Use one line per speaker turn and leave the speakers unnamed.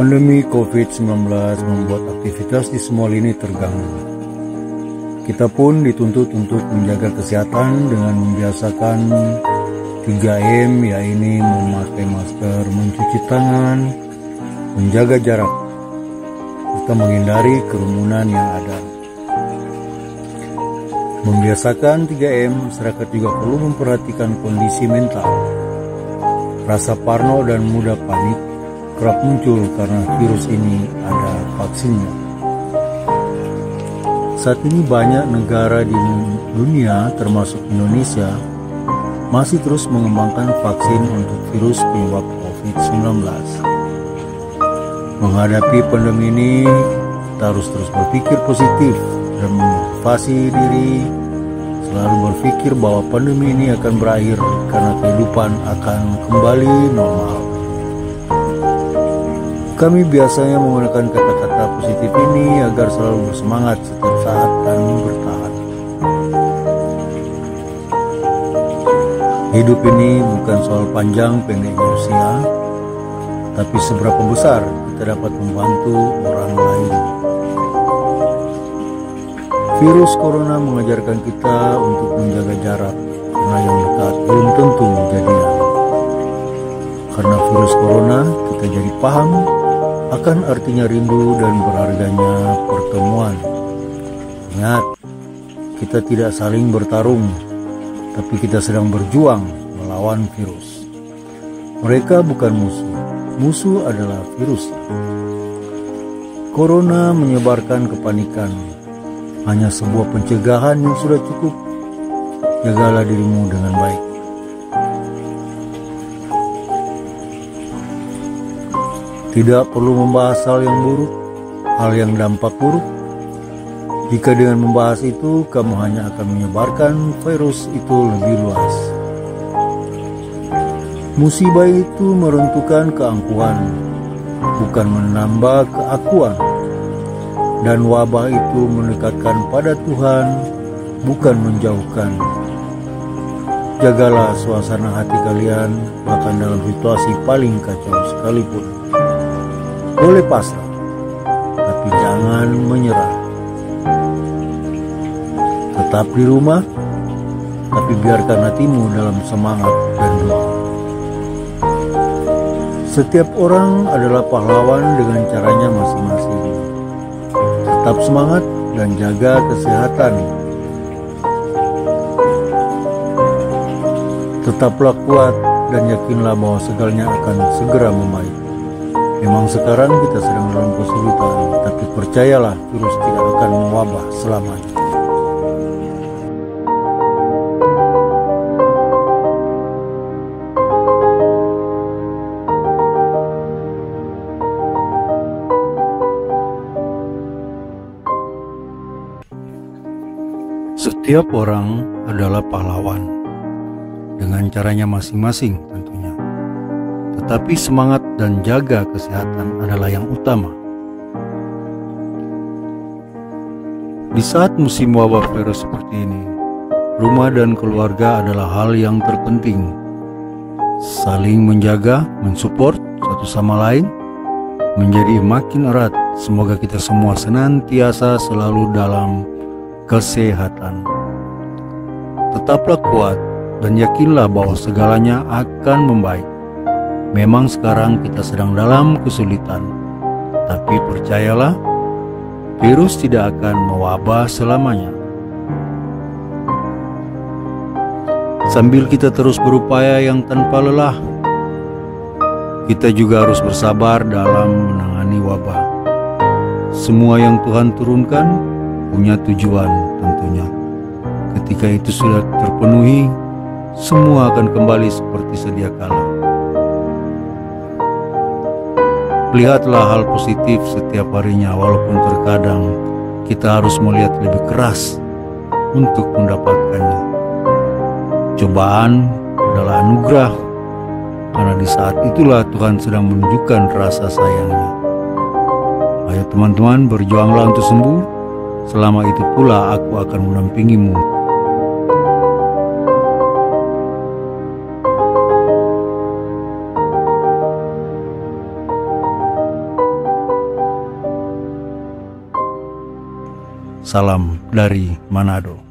Pandemi COVID-19 membuat aktivitas di semua lini terganggu. Kita pun dituntut untuk menjaga kesehatan dengan membiasakan 3M, yaitu memakai masker, mencuci tangan, menjaga jarak, serta menghindari kerumunan yang ada. Membiasakan 3M, masyarakat juga perlu memperhatikan kondisi mental. Rasa parno dan mudah panik kerap muncul karena virus ini ada vaksinnya. Saat ini banyak negara di dunia termasuk Indonesia masih terus mengembangkan vaksin untuk virus penyebab COVID-19. Menghadapi pandemi ini, kita harus terus berpikir positif dan memotivasi diri, selalu berpikir bahwa pandemi ini akan berakhir karena kehidupan akan kembali normal. Kami biasanya menggunakan kata-kata positif ini agar selalu bersemangat setiap saat dan bertahan. Hidup ini bukan soal panjang pendeknya usia, tapi seberapa besar kita dapat membantu orang lain. Virus corona mengajarkan kita untuk menjaga jarak, karena yang dekat belum tentu jadian. Karena virus corona, kita jadi paham akan artinya rindu dan berharganya pertemuan. Ingat, kita tidak saling bertarung, tapi kita sedang berjuang melawan virus. Mereka bukan musuh, musuh adalah virus. Corona menyebarkan kepanikan, hanya sebuah pencegahan yang sudah cukup. Jagalah dirimu dengan baik. Tidak perlu membahas hal yang buruk, hal yang dampak buruk. Jika dengan membahas itu, kamu hanya akan menyebarkan virus itu lebih luas. Musibah itu meruntuhkan keangkuhan, bukan menambah keakuan. Dan wabah itu mendekatkan pada Tuhan, bukan menjauhkan. Jagalah suasana hati kalian, bahkan dalam situasi paling kacau sekalipun. Boleh pasrah, tapi jangan menyerah. Tetap di rumah, tapi biarkan hatimu dalam semangat dan doa. Setiap orang adalah pahlawan dengan caranya masing-masing. Tetap semangat dan jaga kesehatan. Tetaplah kuat dan yakinlah bahwa segalanya akan segera membaik. Memang sekarang kita sedang dalam kesulitan, tapi percayalah virus tidak akan mewabah selamanya. Setiap orang adalah pahlawan, dengan caranya masing-masing tentunya. Tetapi semangat dan jaga kesehatan adalah yang utama. Di saat musim wabah virus seperti ini, rumah dan keluarga adalah hal yang terpenting. Saling menjaga, mensupport satu sama lain, menjadi makin erat. Semoga kita semua senantiasa selalu dalam kesehatan. Tetaplah kuat dan yakinlah bahwa segalanya akan membaik. Memang sekarang kita sedang dalam kesulitan, tapi percayalah, virus tidak akan mewabah selamanya. Sambil kita terus berupaya yang tanpa lelah, kita juga harus bersabar dalam menangani wabah. Semua yang Tuhan turunkan punya tujuan tentunya. Ketika itu sudah terpenuhi, semua akan kembali seperti sedia kala. Lihatlah hal positif setiap harinya, walaupun terkadang kita harus melihat lebih keras untuk mendapatkannya. Cobaan adalah anugerah, karena di saat itulah Tuhan sedang menunjukkan rasa sayangnya. Ayo teman-teman, berjuanglah untuk sembuh. Selama itu pula aku akan mendampingimu. Salam dari Manado.